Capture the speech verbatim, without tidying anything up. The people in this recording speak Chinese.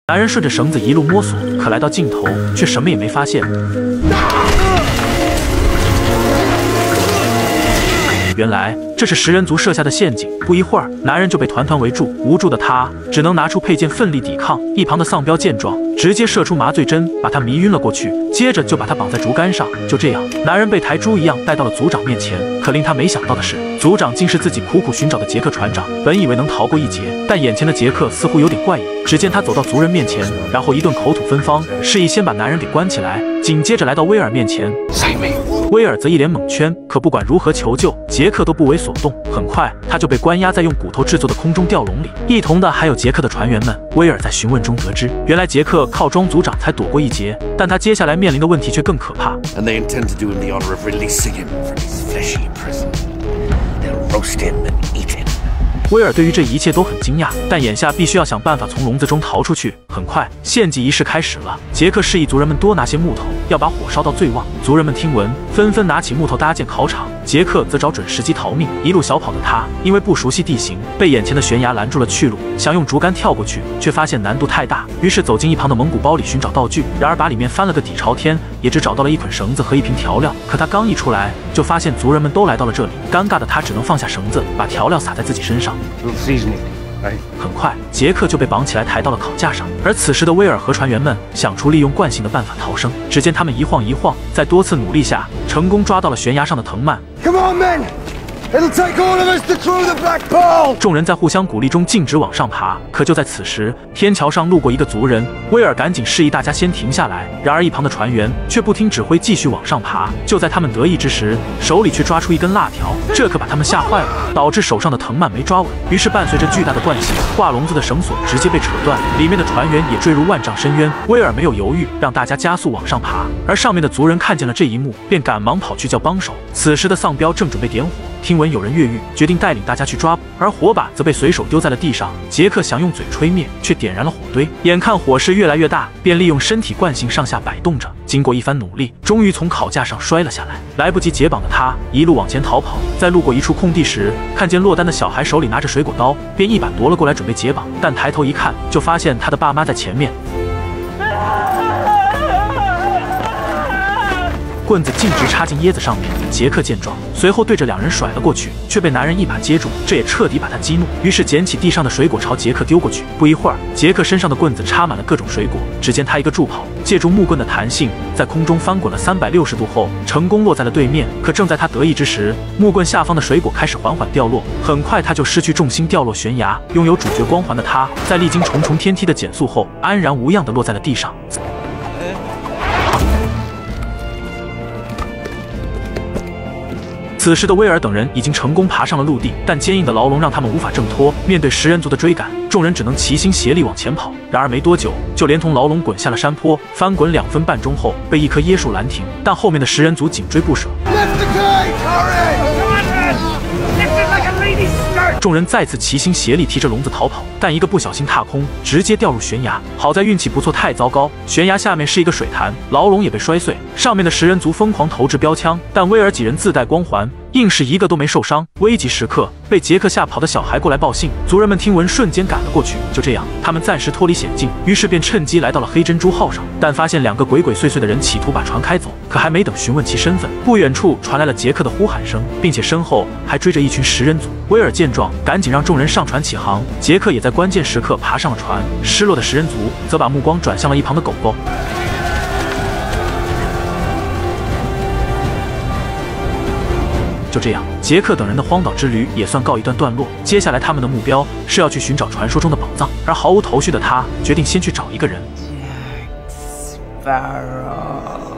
男人顺着绳子一路摸索，可来到尽头却什么也没发现。原来这是食人族设下的陷阱。不一会儿，男人就被团团围住，无助的他只能拿出佩剑奋力抵抗。一旁的丧彪见状，直接射出麻醉针，把他迷晕了过去，接着就把他绑在竹竿上。就这样，男人被抬猪一样带到了族长面前。可令他没想到的是，族长竟是自己苦苦寻找的杰克船长。本以为能逃过一劫，但眼前的杰克似乎有点怪异。只见他走到族人面前，然后一顿口吐芬芳，示意先把男人给关起来。紧接着来到威尔面前，威尔则一脸懵圈，可不管如何求救，杰克都不为所动。很快，他就被关押在用骨头制作的空中吊笼里。一同的还有杰克的船员们。威尔在询问中得知，原来杰克靠装族长才躲过一劫，但他接下来面临的问题却更可怕。 And they intend to do him the honor of releasing him from his fleshy prison. They'll roast him and eat him. 威尔对于这一切都很惊讶，但眼下必须要想办法从笼子中逃出去。很快，献祭仪式开始了。杰克示意族人们多拿些木头，要把火烧到最旺。族人们听闻，纷纷拿起木头搭建烤场。杰克则找准时机逃命。一路小跑的他，因为不熟悉地形，被眼前的悬崖拦住了去路，想用竹竿跳过去，却发现难度太大，于是走进一旁的蒙古包里寻找道具。然而把里面翻了个底朝天，也只找到了一捆绳子和一瓶调料。可他刚一出来，就发现族人们都来到了这里。尴尬的他只能放下绳子，把调料撒在自己身上。很快，杰克就被绑起来抬到了烤架上。而此时的威尔和船员们想出利用惯性的办法逃生。只见他们一晃一晃，在多次努力下，成功抓到了悬崖上的藤蔓。 Come on, men! It'll take all of us to through the black pole! 众人在互相鼓励中径直往上爬。可就在此时，天桥上路过一个族人，威尔赶紧示意大家先停下来。然而一旁的船员却不听指挥，继续往上爬。就在他们得意之时，手里却抓出一根辣条，这可把他们吓坏了，导致手上的藤蔓没抓稳。于是伴随着巨大的惯性，挂笼子的绳索直接被扯断，里面的船员也坠入万丈深渊。威尔没有犹豫，让大家加速往上爬。而上面的族人看见了这一幕，便赶忙跑去叫帮手。此时的丧彪正准备点火，听闻有人越狱，决定带领大家去抓捕，而火把则被随手丢在了地上。杰克想用嘴吹灭，却点燃了火堆。眼看火势越来越大，便利用身体惯性上下摆动着。经过一番努力，终于从烤架上摔了下来。来不及解绑的他，一路往前逃跑。在路过一处空地时，看见落单的小孩手里拿着水果刀，便一把夺了过来准备解绑。但抬头一看，就发现他的爸妈在前面。棍子径直插进椰子上面。杰克见状，随后对着两人甩了过去，却被男人一把接住，这也彻底把他激怒。于是捡起地上的水果朝杰克丢过去。不一会儿，杰克身上的棍子插满了各种水果。只见他一个助跑，借助木棍的弹性，在空中翻滚了三百六十度后，成功落在了对面。可正在他得意之时，木棍下方的水果开始缓缓掉落，很快他就失去重心掉落悬崖。拥有主角光环的他，在历经重重天梯的减速后，安然无恙地落在了地上。此时的威尔等人已经成功爬上了陆地，但坚硬的牢笼让他们无法挣脱。面对食人族的追赶，众人只能齐心协力往前跑。然而没多久，就连同牢笼滚下了山坡，翻滚两分半钟后，被一棵椰树拦停。但后面的食人族紧追不舍。众人再次齐心协力提着笼子逃跑，但一个不小心踏空，直接掉入悬崖。好在运气不错，太糟糕，悬崖下面是一个水潭，牢笼也被摔碎。上面的食人族疯狂投掷标枪，但威尔几人自带光环，硬是一个都没受伤。危急时刻，被杰克吓跑的小孩过来报信，族人们听闻瞬间赶了过去。就这样，他们暂时脱离险境，于是便趁机来到了黑珍珠号上，但发现两个鬼鬼祟祟的人企图把船开走。可还没等询问其身份，不远处传来了杰克的呼喊声，并且身后还追着一群食人族。威尔见状，赶紧让众人上船起航。杰克也在关键时刻爬上了船，失落的食人族则把目光转向了一旁的狗狗。就这样，杰克等人的荒岛之旅也算告一段段落。接下来他们的目标是要去寻找传说中的宝藏，而毫无头绪的他决定先去找一个人。 Jack Sparrow